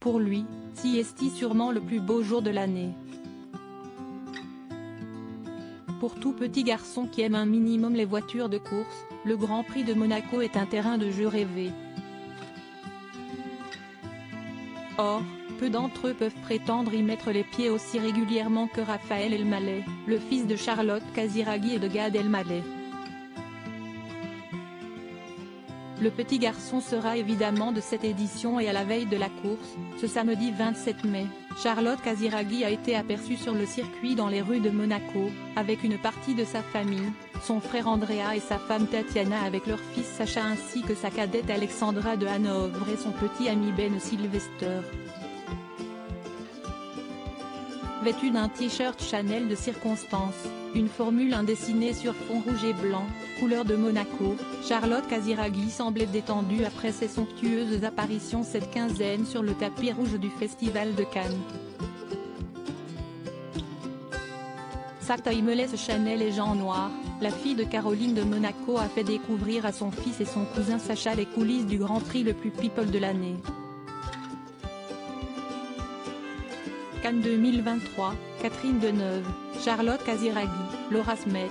Pour lui, si est sûrement le plus beau jour de l'année. Pour tout petit garçon qui aime un minimum les voitures de course, le Grand Prix de Monaco est un terrain de jeu rêvé. Or, peu d'entre eux peuvent prétendre y mettre les pieds aussi régulièrement que Raphaël Elmaleh, le fils de Charlotte Casiraghi et de Gad Elmaleh. Le petit garçon sera évidemment de cette édition et à la veille de la course, ce samedi 27 mai, Charlotte Casiraghi a été aperçue sur le circuit dans les rues de Monaco, avec une partie de sa famille, son frère Andrea et sa femme Tatiana avec leur fils Sacha ainsi que sa cadette Alexandra de Hanovre et son petit ami Ben Sylvester. Vêtue d'un t-shirt Chanel de circonstance, une Formule 1 dessinée sur fond rouge et blanc, couleur de Monaco, Charlotte Casiraghi semblait détendue après ses somptueuses apparitions cette quinzaine sur le tapis rouge du Festival de Cannes. Sa timeless Chanel et Jean Noir, la fille de Caroline de Monaco a fait découvrir à son fils et son cousin Sacha les coulisses du Grand Prix le plus people de l'année. Cannes 2023, Catherine Deneuve, Charlotte Casiraghi, Laura Smet.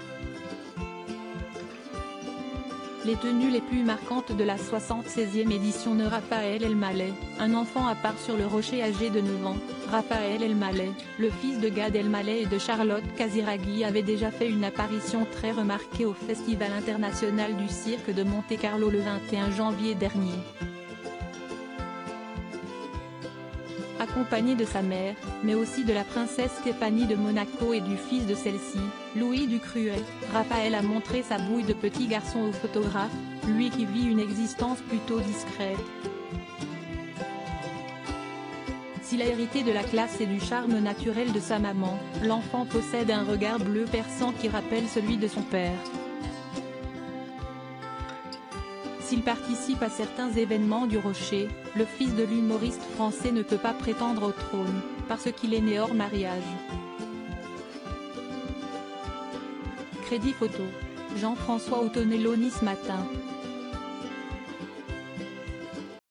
Les tenues les plus marquantes de la 76e édition de Raphaël Elmaleh, un enfant à part sur le rocher âgé de 9 ans, Raphaël Elmaleh, le fils de Gad Elmaleh et de Charlotte Casiraghi avait déjà fait une apparition très remarquée au Festival international du cirque de Monte-Carlo le 21 janvier dernier. Accompagné de sa mère, mais aussi de la princesse Stéphanie de Monaco et du fils de celle-ci, Louis Ducruet, Raphaël a montré sa bouille de petit garçon au photographe, lui qui vit une existence plutôt discrète. S'il a hérité de la classe et du charme naturel de sa maman, l'enfant possède un regard bleu perçant qui rappelle celui de son père. S'il participe à certains événements du Rocher, le fils de l'humoriste français ne peut pas prétendre au trône, parce qu'il est né hors mariage. Crédit photo. Jean-François Ottonello Nice Matin.